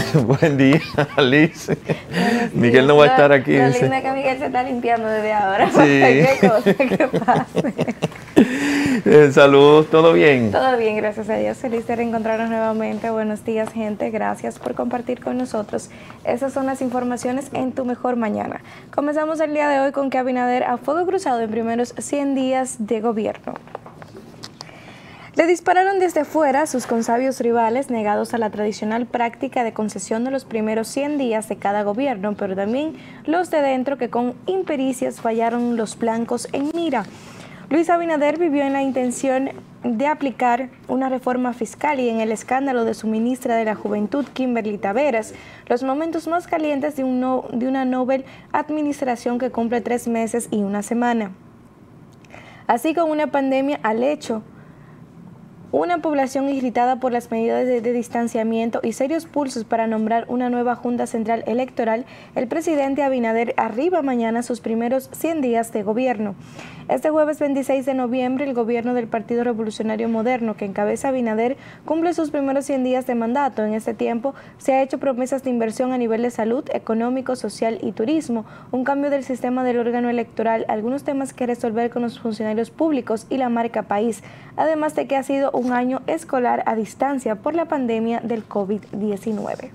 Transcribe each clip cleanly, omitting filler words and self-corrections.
Buen día, Liz. Miguel no va a estar aquí. Lo lindo es que Miguel se está limpiando desde ahora. Sí. Qué cosa que pase. Saludos, ¿todo bien? Todo bien, gracias a Dios. Feliz de reencontrarnos nuevamente. Buenos días, gente. Gracias por compartir con nosotros. Esas son las informaciones en Tu Mejor Mañana. Comenzamos el día de hoy con que Abinader a fuego cruzado en primeros 100 días de gobierno. Le dispararon desde fuera sus consabios rivales, negados a la tradicional práctica de concesión de los primeros 100 días de cada gobierno, pero también los de dentro que con impericias fallaron los blancos en mira. Luis Abinader vivió en la intención de aplicar una reforma fiscal y en el escándalo de su ministra de la Juventud, Kimberly Taveras, los momentos más calientes de una Nobel administración que cumple 3 meses y 1 semana. Así como una pandemia al hecho, una población irritada por las medidas de distanciamiento y serios pulsos para nombrar una nueva Junta Central Electoral, el presidente Abinader arriba mañana sus primeros 100 días de gobierno. Este jueves 26 de noviembre, el gobierno del Partido Revolucionario Moderno, que encabeza Abinader, cumple sus primeros 100 días de mandato. En este tiempo se ha hecho promesas de inversión a nivel de salud, económico, social y turismo, un cambio del sistema del órgano electoral, algunos temas que resolver con los funcionarios públicos y la marca país, además de que ha sido un año escolar a distancia por la pandemia del COVID-19.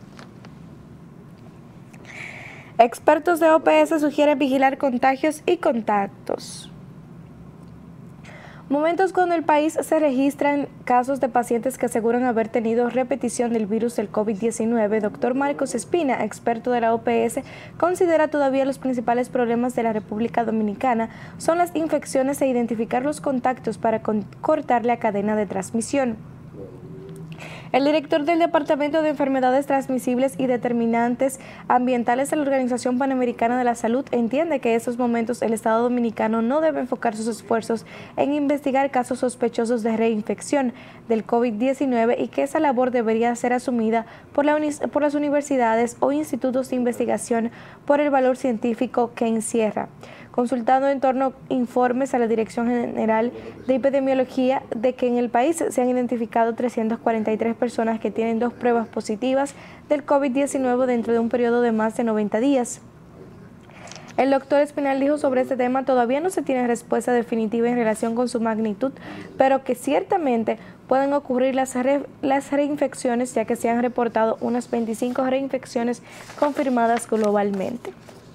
Expertos de OPS sugieren vigilar contagios y contactos. Momentos cuando el país se registran casos de pacientes que aseguran haber tenido repetición del virus del COVID-19. Doctor Marcos Espina, experto de la OPS, considera todavía los principales problemas de la República Dominicana son las infecciones e identificar los contactos para cortar la cadena de transmisión. El director del Departamento de Enfermedades Transmisibles y Determinantes Ambientales de la Organización Panamericana de la Salud entiende que en estos momentos el Estado dominicano no debe enfocar sus esfuerzos en investigar casos sospechosos de reinfección del COVID-19 y que esa labor debería ser asumida por las universidades o institutos de investigación por el valor científico que encierra. Consultado en torno a informes a la Dirección General de Epidemiología de que en el país se han identificado 343 personas que tienen 2 pruebas positivas del COVID-19 dentro de un periodo de más de 90 días. El doctor Espinal dijo sobre este tema: todavía no se tiene respuesta definitiva en relación con su magnitud, pero que ciertamente pueden ocurrir las reinfecciones, ya que se han reportado unas 25 reinfecciones confirmadas globalmente.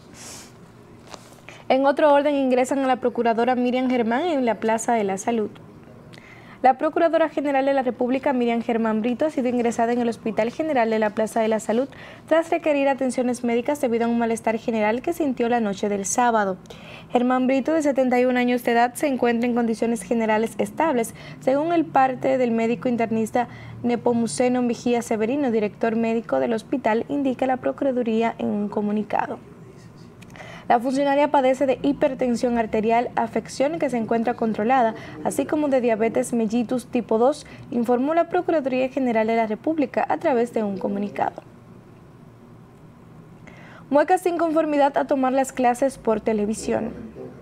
En otro orden, ingresan a la procuradora Miriam Germán en la Plaza de la Salud. La Procuradora General de la República, Miriam Germán Brito, ha sido ingresada en el Hospital General de la Plaza de la Salud tras requerir atenciones médicas debido a un malestar general que sintió la noche del sábado. Germán Brito, de 71 años de edad, se encuentra en condiciones generales estables, según el parte del médico internista Nepomuceno Mejía Severino, director médico del hospital, indica la Procuraduría en un comunicado. La funcionaria padece de hipertensión arterial, afección que se encuentra controlada, así como de diabetes mellitus tipo 2, informó la Procuraduría General de la República a través de un comunicado. Muecas de inconformidad a tomar las clases por televisión.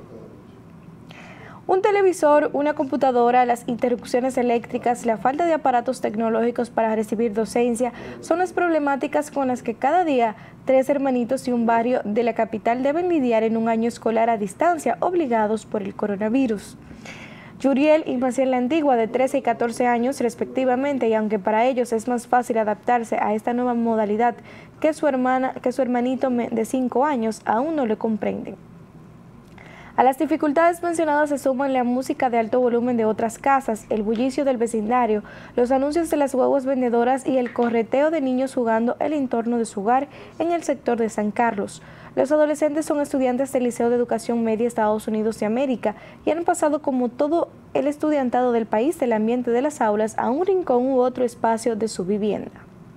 Un televisor, una computadora, las interrupciones eléctricas, la falta de aparatos tecnológicos para recibir docencia son las problemáticas con las que cada día 3 hermanitos y un barrio de la capital deben lidiar en un año escolar a distancia, obligados por el coronavirus. Yuriel y Maciel la Antigua, de 13 y 14 años respectivamente, y aunque para ellos es más fácil adaptarse a esta nueva modalidad que su hermanito de 5 años, aún no lo comprenden. A las dificultades mencionadas se suman la música de alto volumen de otras casas, el bullicio del vecindario, los anuncios de las guaguas vendedoras y el correteo de niños jugando el entorno de su hogar en el sector de San Carlos. Los adolescentes son estudiantes del Liceo de Educación Media Estados Unidos de América y han pasado, como todo el estudiantado del país, del ambiente de las aulas a un rincón u otro espacio de su vivienda.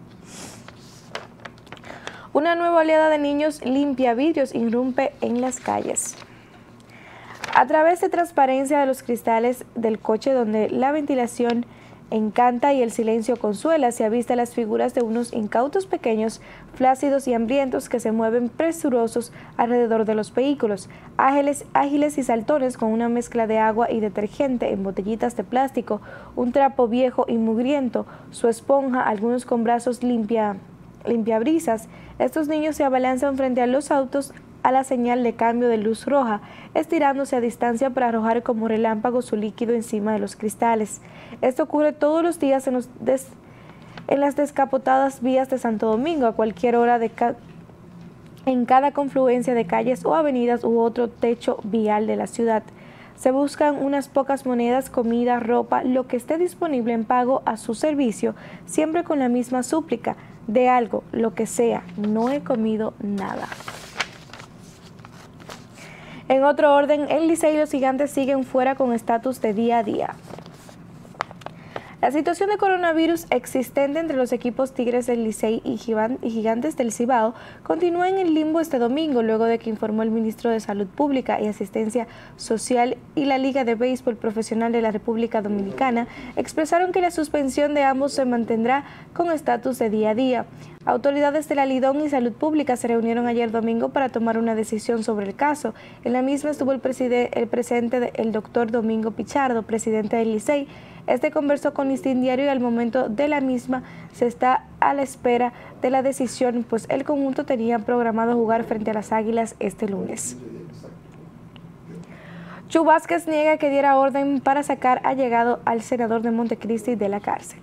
Una nueva oleada de niños limpia vidrios irrumpe en las calles. A través de transparencia de los cristales del coche, donde la ventilación encanta y el silencio consuela, se avista las figuras de unos incautos pequeños, flácidos y hambrientos que se mueven presurosos alrededor de los vehículos, ágiles y saltones con una mezcla de agua y detergente en botellitas de plástico, un trapo viejo y mugriento, su esponja, algunos con brazos limpiabrisas. Estos niños se abalanzan frente a los autos a la señal de cambio de luz roja, estirándose a distancia para arrojar como relámpago su líquido encima de los cristales. Esto ocurre todos los días en las descapotadas vías de Santo Domingo, a cualquier hora en cada confluencia de calles o avenidas u otro techo vial de la ciudad. Se buscan unas pocas monedas, comida, ropa, lo que esté disponible en pago a su servicio, siempre con la misma súplica: de algo, lo que sea, no he comido nada. En otro orden, el Licey y los Gigantes siguen fuera con estatus de día a día. La situación de coronavirus existente entre los equipos Tigres del Licey y Gigantes del Cibao continúa en el limbo este domingo, luego de que informó el ministro de Salud Pública y Asistencia Social y la Liga de Béisbol Profesional de la República Dominicana expresaron que la suspensión de ambos se mantendrá con estatus de día a día. Autoridades de la Lidón y Salud Pública se reunieron ayer domingo para tomar una decisión sobre el caso. En la misma estuvo el presidente el doctor Domingo Pichardo, presidente del Licey. Este conversó con Listín Diario y al momento de la misma se está a la espera de la decisión, pues el conjunto tenía programado jugar frente a las Águilas este lunes. Chu Vázquez niega que diera orden para sacar allegado al senador de Montecristi de la cárcel.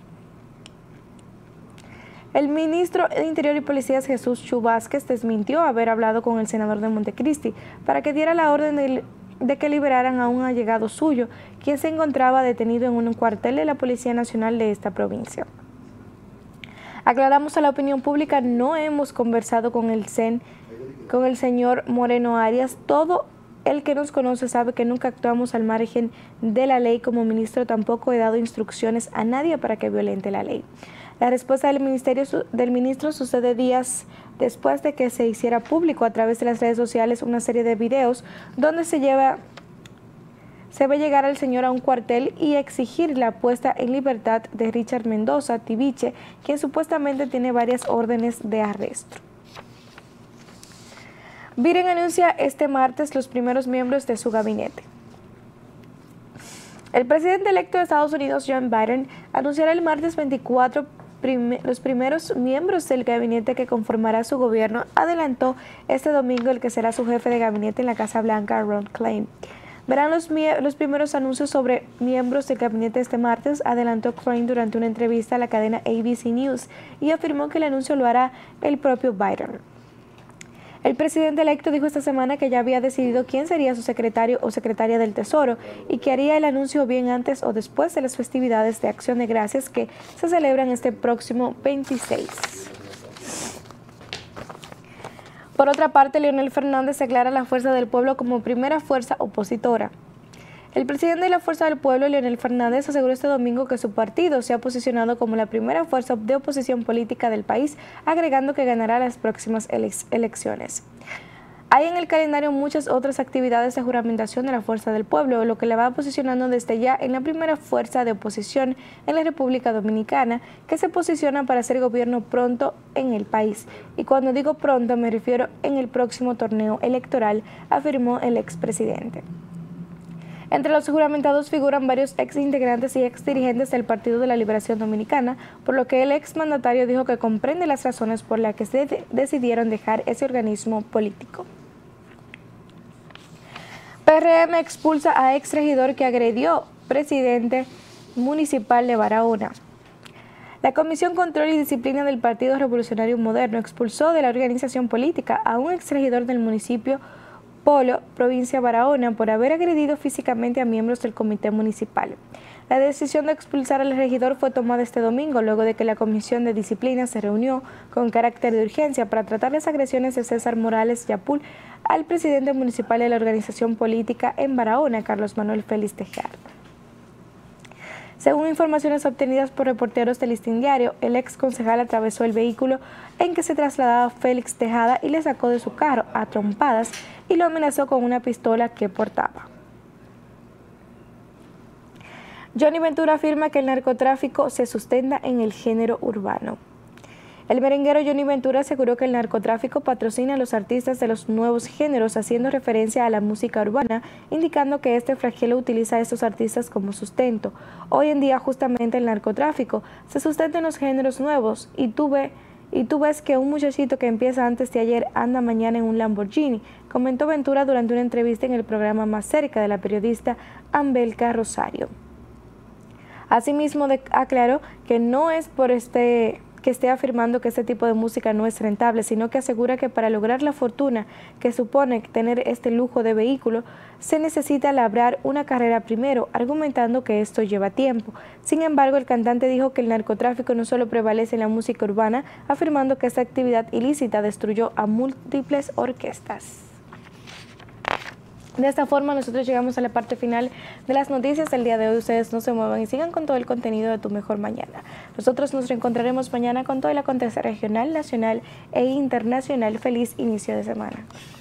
El ministro de Interior y Policías Jesús Chu Vázquez desmintió haber hablado con el senador de Montecristi para que diera la orden de que liberaran a un allegado suyo, quien se encontraba detenido en un cuartel de la Policía Nacional de esta provincia. Aclaramos a la opinión pública, no hemos conversado con el señor Moreno Arias. Todo el que nos conoce sabe que nunca actuamos al margen de la ley. Como ministro tampoco he dado instrucciones a nadie para que violente la ley. La respuesta del ministro sucede días después de que se hiciera público a través de las redes sociales una serie de videos donde se ve llegar al señor a un cuartel y exigir la puesta en libertad de Richard Mendoza Tibiche, quien supuestamente tiene varias órdenes de arresto. Biden anuncia este martes los primeros miembros de su gabinete. El presidente electo de Estados Unidos, Joe Biden, anunciará el martes 24 los primeros miembros del gabinete que conformará su gobierno. Adelantó este domingo el que será su jefe de gabinete en la Casa Blanca, Ron Klain. Verán los primeros anuncios sobre miembros del gabinete este martes, adelantó Klain durante una entrevista a la cadena ABC News y afirmó que el anuncio lo hará el propio Biden. El presidente electo dijo esta semana que ya había decidido quién sería su secretario o secretaria del Tesoro y que haría el anuncio bien antes o después de las festividades de Acción de Gracias que se celebran este próximo 26. Por otra parte, Leonel Fernández declara a la Fuerza del Pueblo como primera fuerza opositora. El presidente de la Fuerza del Pueblo, Leonel Fernández, aseguró este domingo que su partido se ha posicionado como la primera fuerza de oposición política del país, agregando que ganará las próximas elecciones. Hay en el calendario muchas otras actividades de juramentación de la Fuerza del Pueblo, lo que le va posicionando desde ya en la primera fuerza de oposición en la República Dominicana, que se posiciona para hacer gobierno pronto en el país. Y cuando digo pronto me refiero en el próximo torneo electoral, afirmó el expresidente. Entre los juramentados figuran varios exintegrantes y exdirigentes del Partido de la Liberación Dominicana, por lo que el exmandatario dijo que comprende las razones por las que se decidieron dejar ese organismo político. PRM expulsa a exregidor que agredió presidente municipal de Barahona. La Comisión Control y Disciplina del Partido Revolucionario Moderno expulsó de la organización política a un exregidor del municipio Polo, provincia de Barahona, por haber agredido físicamente a miembros del comité municipal. La decisión de expulsar al regidor fue tomada este domingo, luego de que la Comisión de Disciplina se reunió con carácter de urgencia para tratar las agresiones de César Morales Yapul al presidente municipal de la organización política en Barahona, Carlos Manuel Félix Tejada. Según informaciones obtenidas por reporteros del Listín Diario, el ex concejal atravesó el vehículo en que se trasladaba Félix Tejada y le sacó de su carro a trompadas y lo amenazó con una pistola que portaba. Johnny Ventura afirma que el narcotráfico se sustenta en el género urbano. El merenguero Johnny Ventura aseguró que el narcotráfico patrocina a los artistas de los nuevos géneros, haciendo referencia a la música urbana, indicando que este flagelo utiliza a estos artistas como sustento. Hoy en día justamente el narcotráfico se sustenta en los géneros nuevos y Y tú ves que un muchachito que empieza antes de ayer anda mañana en un Lamborghini, comentó Ventura durante una entrevista en el programa Más Cerca de la periodista Ambelca Rosario. Asimismo, aclaró que no es por que esté afirmando que este tipo de música no es rentable, sino que asegura que para lograr la fortuna que supone tener este lujo de vehículo, se necesita labrar una carrera primero, argumentando que esto lleva tiempo. Sin embargo, el cantante dijo que el narcotráfico no solo prevalece en la música urbana, afirmando que esta actividad ilícita destruyó a múltiples orquestas. De esta forma nosotros llegamos a la parte final de las noticias del día de hoy. Ustedes no se muevan y sigan con todo el contenido de Tu Mejor Mañana. Nosotros nos reencontraremos mañana con todo el acontecer regional, nacional e internacional. Feliz inicio de semana.